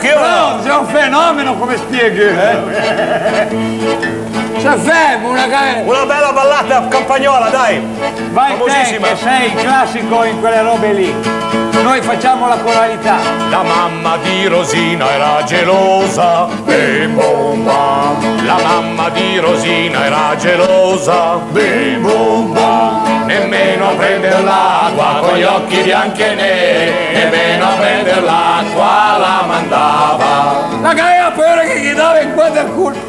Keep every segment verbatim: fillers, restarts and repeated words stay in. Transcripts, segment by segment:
anch'io. No, sei un fenomeno, come spieghi? Eh? C'è fermo, una gara. Una bella ballata campagnola, dai. Vai te, che sei classico in quelle robe lì. Noi facciamo la coralità. La mamma di Rosina era gelosa, bim bum bam. La mamma di Rosina era gelosa, bim bum bam. Nemmeno a prendere l'acqua con gli occhi bianchi e neri, nemmeno a prendere l'acqua la mandava. La gara pure che gli dava in quanto al culo.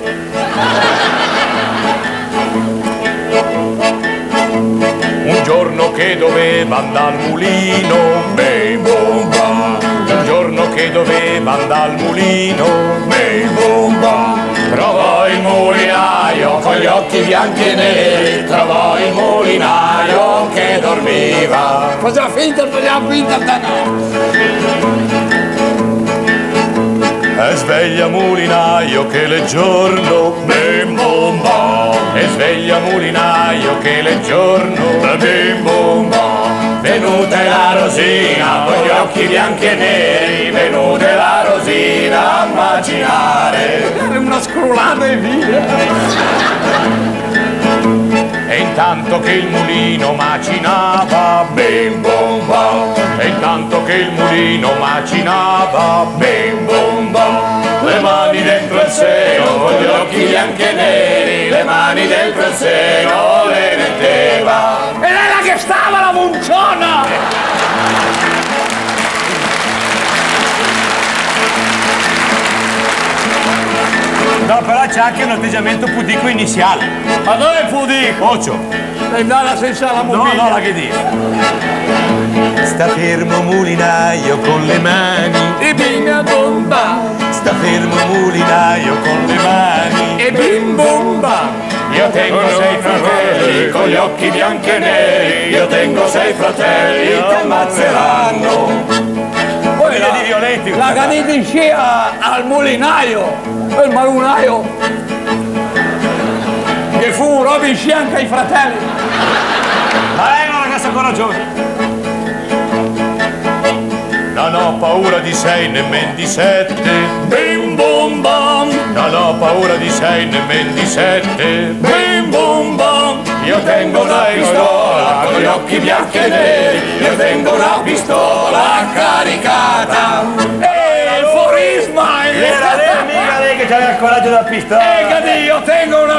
Un giorno che doveva andare al mulino, bim bum bam. Un giorno che doveva andare al mulino, bim bum bam. Trovò il mulinaio con gli occhi bianchi e neri, trovò il mulinaio che dormiva. Faceva finta, faceva finta, no. E sveglia mulinaio che le giorno, bim bum bam. E sveglia mulinaio che le giorno, bim bum bam. Venuta è la Rosina con gli occhi bianchi e neri, venuta è la Rosina a macinare. Era una scrollata e via. E intanto che il mulino macinava, bim bum bam. E intanto che il mulino macinava, bim bum bam. Le mani dentro il seno, con gli occhi bianchi e neri, le mani dentro il seno le metteva. Ed era che stava la munciona! No, però c'è anche un atteggiamento pudico iniziale. Ma dove è pudico? Occhio. Devi andare senza la No, mobile. no, la che dice. Sta fermo mulinaio con le mani E binga bomba, Sta fermo mulinaio con le mani e bim bomba. Io tengo sei fratelli con gli occhi bianchi e neri. Io tengo sei fratelli che ammazzeranno. Poi Figlia di Violenti. la cadete in scia al mulinaio, il malunaio, che fu Robin Scianca ai fratelli. Ma lei è una ragazza coraggiosa. Non ho paura di sei nemmeno di sette, bim bum bam. Non ho paura di sei nemmeno di sette, bim bum bam. Io tengo una pistola con gli occhi bianchi e neri, io tengo una pistola caricata. E il forisma! Era lei, mica lei che aveva il coraggio della pistola. E che io tengo una...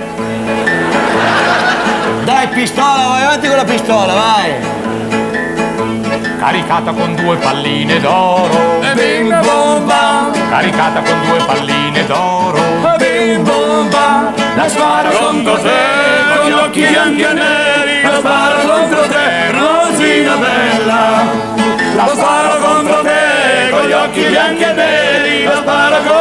Dai, pistola, vai avanti con la pistola, vai! Caricata con due palline d'oro, E bim bum bam, caricata con due palline d'oro. e bim bum bam. La sparo contro te con gli occhi bianchi e neri, la sparo contro te, Rosina bella. La sparo contro te con gli occhi bianchi e neri, la sparo contro te.